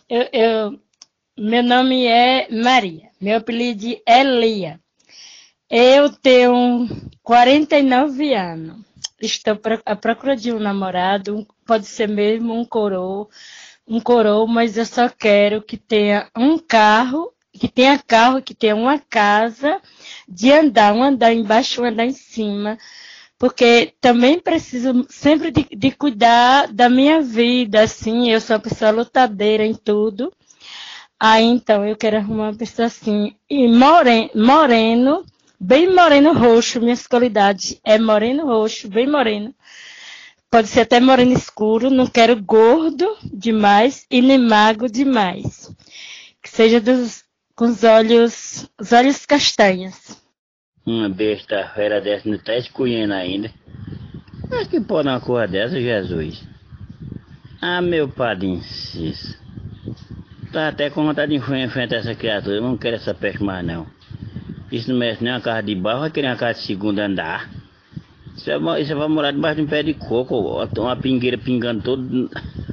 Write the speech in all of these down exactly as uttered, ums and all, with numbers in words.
Eu, eu, meu nome é Maria, meu apelido é Lia. Eu tenho quarenta e nove anos. Estou à procura de um namorado, pode ser mesmo um coroa, um coroa, mas eu só quero que tenha um carro, que tenha carro, que tenha uma casa de andar, um andar embaixo, um andar em cima, porque também preciso sempre de, de cuidar da minha vida, assim, eu sou uma pessoa lutadeira em tudo. Aí então eu quero arrumar uma pessoa assim, e moreno, moreno, bem moreno roxo, minhas qualidades é moreno roxo, bem moreno. Pode ser até moreno escuro, não quero gordo demais e nem magro demais. Que seja dos, com os olhos, os olhos castanhos. Uma besta-feira dessa não tá escolhendo ainda. Mas que pode uma coisa dessa, Jesus? Ah, meu padrinho, Cis. Tá até com vontade de enfrentar essa criatura. Eu não quero essa peste mais, não. Isso não merece nem uma casa de barro, vai querer uma casa de segundo andar. Você vai, você vai morar debaixo de um pé de coco, uma pingueira pingando todo.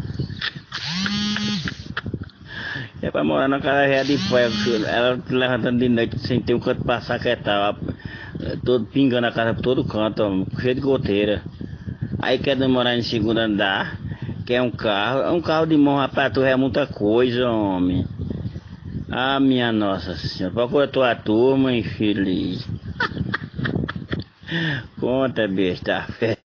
Você vai morar na casa real de pé, ela levantando de noite sem ter um canto pra saquetar, todo pingando a casa por todo canto, ó, cheio de goteira. Aí quer morar em segundo andar, quer um carro, um carro de mão, rapaz, tu é muita coisa, homem. Ah, minha Nossa Senhora, procura tua turma, infeliz. Conta, besta.